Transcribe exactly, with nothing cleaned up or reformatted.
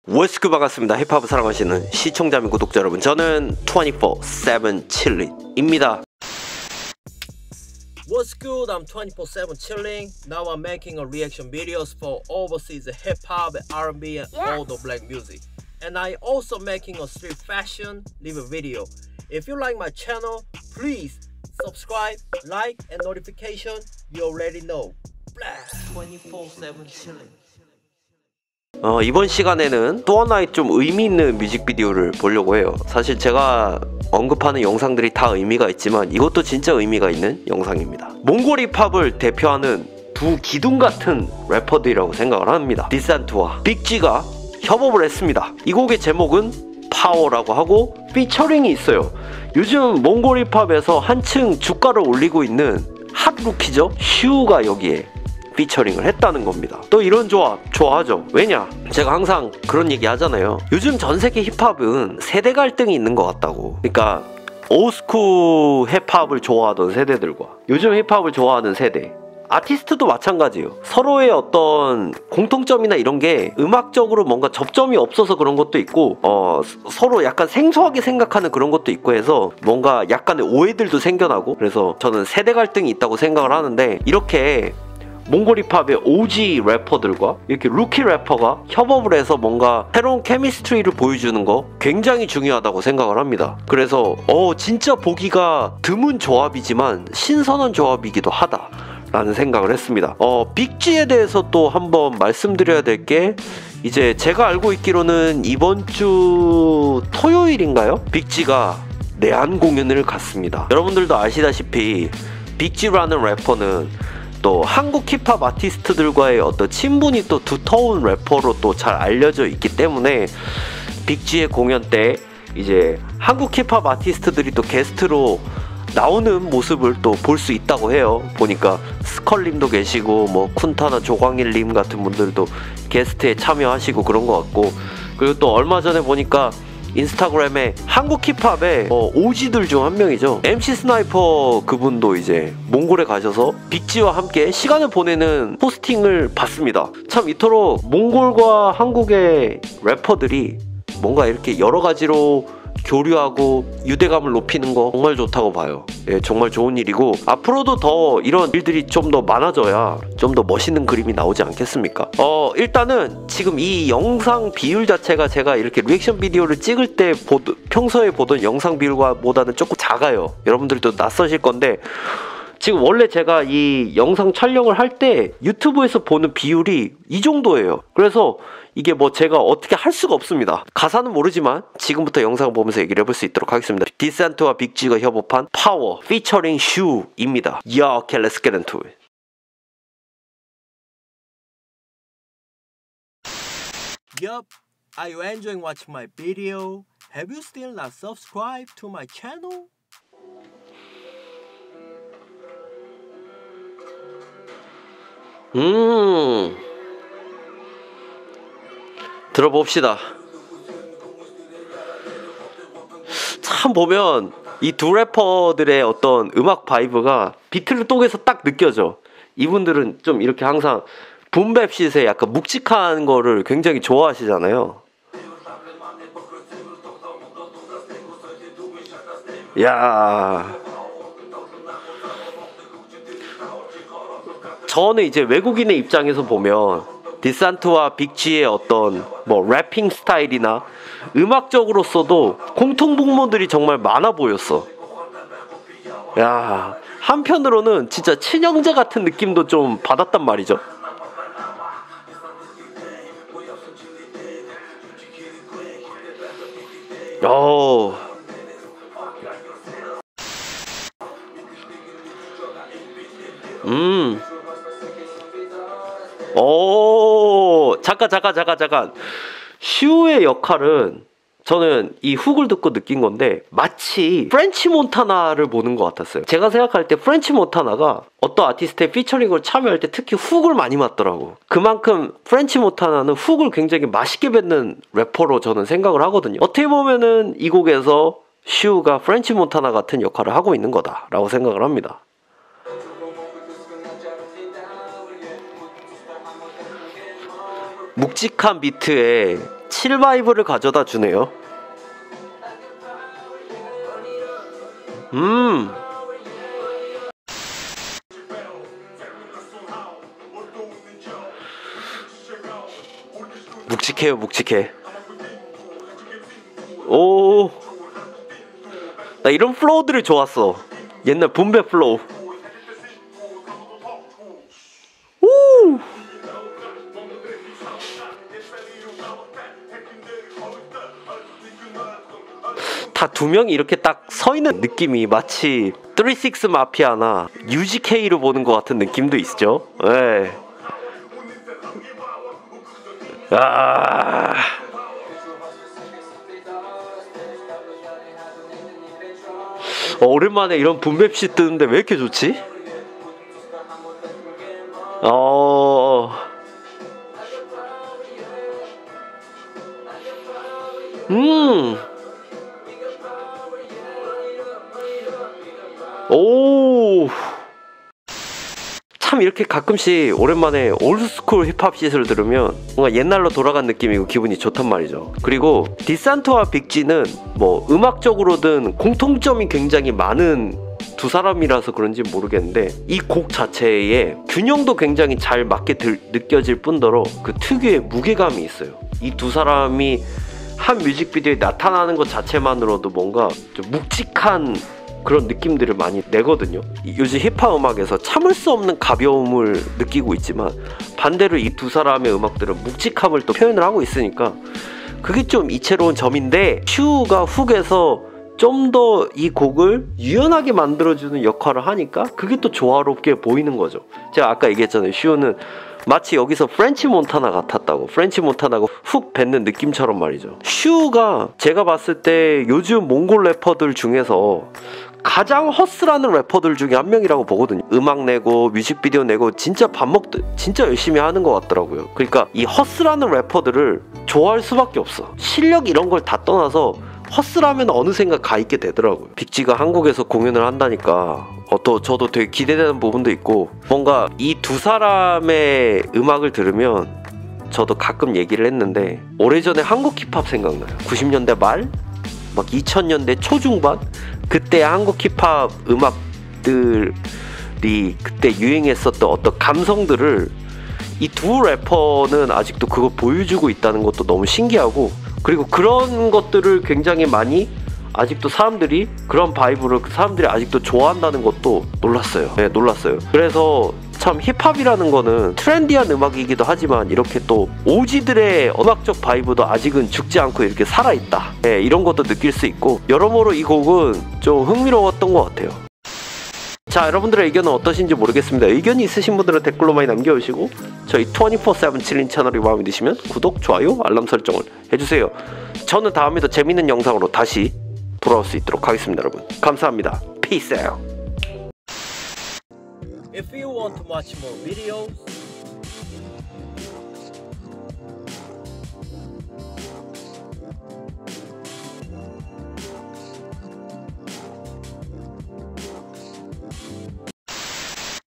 What's good, 반갑습니다. 힙합을 사랑하시는 시청자 및 구독자 여러분, 저는 twenty-four seven chilling입니다. What's good? I'm twenty-four seven chilling. Now I'm making a reaction videos for overseas hip hop, R and B, and Yes. all the black music. And I also making a street fashion live video. If you like my channel, please subscribe, like, and notification. You already know. twenty-four seven chilling. 어, 이번 시간에는 또 하나의 좀 의미 있는 뮤직비디오를 보려고 해요. 사실 제가 언급하는 영상들이 다 의미가 있지만 이것도 진짜 의미가 있는 영상입니다. 몽골 힙합을 대표하는 두 기둥 같은 래퍼들이라고 생각을 합니다. 디센트와 빅지가 협업을 했습니다. 이 곡의 제목은 파워라고 하고 피처링이 있어요. 요즘 몽골 힙합에서 한층 주가를 올리고 있는 핫 루키죠? 슈가 여기에 피처링을 했다는 겁니다. 또 이런 조합 좋아하죠. 왜냐? 제가 항상 그런 얘기 하잖아요. 요즘 전세계 힙합은 세대 갈등이 있는 것 같다고. 그러니까 올스쿨 힙합을 좋아하던 세대들과 요즘 힙합을 좋아하는 세대, 아티스트도 마찬가지예요. 서로의 어떤 공통점이나 이런 게 음악적으로 뭔가 접점이 없어서 그런 것도 있고, 어, 서로 약간 생소하게 생각하는 그런 것도 있고 해서 뭔가 약간의 오해들도 생겨나고, 그래서 저는 세대 갈등이 있다고 생각을 하는데, 이렇게 몽골 힙합의 오지 래퍼들과 이렇게 루키 래퍼가 협업을 해서 뭔가 새로운 케미스트리를 보여주는 거 굉장히 중요하다고 생각을 합니다. 그래서 어 진짜 보기가 드문 조합이지만 신선한 조합이기도 하다 라는 생각을 했습니다. 어 빅지에 대해서 또 한번 말씀드려야 될 게, 이제 제가 알고 있기로는 이번 주 토요일인가요? 빅지가 내한 공연을 갔습니다. 여러분들도 아시다시피 빅지라는 래퍼는 또 한국 힙합 아티스트들과의 어떤 친분이 또 두터운 래퍼로 또 잘 알려져 있기 때문에 빅지의 공연 때 이제 한국 힙합 아티스트들이 또 게스트로 나오는 모습을 또 볼 수 있다고 해요. 보니까 스컬님도 계시고 뭐 쿤타나 조광일님 같은 분들도 게스트에 참여하시고 그런 것 같고, 그리고 또 얼마 전에 보니까 인스타그램에 한국 힙합의 어, 오지들 중 한 명이죠. 엠씨 스나이퍼 그분도 이제 몽골에 가셔서 빅지와 함께 시간을 보내는 포스팅을 봤습니다. 참 이토록 몽골과 한국의 래퍼들이 뭔가 이렇게 여러 가지로 교류하고 유대감을 높이는 거 정말 좋다고 봐요. 예, 정말 좋은 일이고, 앞으로도 더 이런 일들이 좀 더 많아져야 좀 더 멋있는 그림이 나오지 않겠습니까? 어 일단은 지금 이 영상 비율 자체가 제가 이렇게 리액션 비디오를 찍을 때 보드, 평소에 보던 영상 비율보다는 조금 작아요. 여러분들도 낯서실 건데, 지금 원래 제가 이 영상 촬영을 할 때 유튜브에서 보는 비율이 이 정도예요. 그래서 이게 뭐 제가 어떻게 할 수가 없습니다. 가사는 모르지만 지금부터 영상을 보면서 얘기를 해볼 수 있도록 하겠습니다. 디센트와 빅지가 협업한 파워 피처링 슈입니다. Yeah, okay, let's get into it. Yup. Are you enjoying watching my video? Have you still not subscribed to my channel? 음 들어봅시다. 참 보면 이 두 래퍼들의 어떤 음악 바이브가 비틀즈톡에서 딱 느껴져. 이분들은 좀 이렇게 항상 붐랩시트에 약간 묵직한 거를 굉장히 좋아하시잖아요. 야, 저는 이제 외국인의 입장에서 보면 디센트와 빅지의 어떤 뭐 래핑 스타일이나 음악적으로서도 공통분모들이 정말 많아 보였어. 야, 한편으로는 진짜 친형제 같은 느낌도 좀 받았단 말이죠. 오. 음. 오, 잠깐 잠깐 잠깐 잠깐 슈의 역할은 저는 이 훅을 듣고 느낀 건데 마치 프렌치 몬타나를 보는 것 같았어요. 제가 생각할 때 프렌치 몬타나가 어떤 아티스트의 피처링을 참여할 때 특히 훅을 많이 맞더라고. 그만큼 프렌치 몬타나는 훅을 굉장히 맛있게 뱉는 래퍼로 저는 생각을 하거든요. 어떻게 보면은 이 곡에서 슈가 프렌치 몬타나 같은 역할을 하고 있는 거다라고 생각을 합니다. 묵직한 비트에 칠 바이브를 가져다 주네요. 음. 묵직해요, 묵직해. 오. 나 이런 플로우들이 좋았어. 옛날 붐배 플로우. 오. 다 두 명이 이렇게 딱 서 있는 느낌이 마치 쓰리식스 마피아나 유지케이를 보는 것 같은 느낌도 있죠. 예. 아. 어, 오랜만에 이런 붐맵시 뜨는데 왜 이렇게 좋지? 어. 음. 오. 참 이렇게 가끔씩 오랜만에 올드스쿨 힙합 시트를 들으면 뭔가 옛날로 돌아간 느낌이고 기분이 좋단 말이죠. 그리고 디산토와 빅지는 뭐 음악적으로든 공통점이 굉장히 많은 두 사람이라서 그런지 모르겠는데 이 곡 자체에 균형도 굉장히 잘 맞게 들, 느껴질 뿐더러 그 특유의 무게감이 있어요. 이 두 사람이 한 뮤직비디오에 나타나는 것 자체만으로도 뭔가 좀 묵직한 그런 느낌들을 많이 내거든요. 요즘 힙합 음악에서 참을 수 없는 가벼움을 느끼고 있지만 반대로 이 두 사람의 음악들은 묵직함을 또 표현을 하고 있으니까 그게 좀 이채로운 점인데 슈가 훅에서 좀 더 이 곡을 유연하게 만들어주는 역할을 하니까 그게 또 조화롭게 보이는 거죠. 제가 아까 얘기했잖아요. 슈는 마치 여기서 프렌치 몬타나 같았다고. 프렌치 몬타나가 훅 뱉는 느낌처럼 말이죠. 슈가 제가 봤을 때 요즘 몽골 래퍼들 중에서 가장 허스라는 래퍼들 중에 한 명이라고 보거든요. 음악 내고 뮤직비디오 내고 진짜 밥 먹듯 진짜 열심히 하는 것 같더라고요. 그러니까 이 허스라는 래퍼들을 좋아할 수밖에 없어. 실력 이런 걸 다 떠나서 허스라면 어느샌가 가 있게 되더라고요. 빅지가 한국에서 공연을 한다니까 어, 또 저도 되게 기대되는 부분도 있고 뭔가 이 두 사람의 음악을 들으면 저도 가끔 얘기를 했는데 오래전에 한국 힙합 생각나요. 구십 년대 말? 막 이천 년대 초중반? 그때 한국 힙합 음악들이 그때 유행했었던 어떤 감성들을 이 두 래퍼는 아직도 그거 보여주고 있다는 것도 너무 신기하고 그리고 그런 것들을 굉장히 많이 아직도 사람들이 그런 바이브를 사람들이 아직도 좋아한다는 것도 놀랐어요. 네, 놀랐어요. 그래서 참 힙합이라는 거는 트렌디한 음악이기도 하지만 이렇게 또 오지들의 음악적 바이브도 아직은 죽지 않고 이렇게 살아있다. 네, 이런 것도 느낄 수 있고 여러모로 이 곡은 좀 흥미로웠던 것 같아요. 자, 여러분들의 의견은 어떠신지 모르겠습니다. 의견이 있으신 분들은 댓글로 많이 남겨주시고 저희 이십사 세븐 칠인 채널이 마음에 드시면 구독, 좋아요, 알람 설정을 해주세요. 저는 다음에 더 재밌는 영상으로 다시 돌아올 수 있도록 하겠습니다. 여러분 감사합니다. Peace out. If you want to watch more videos,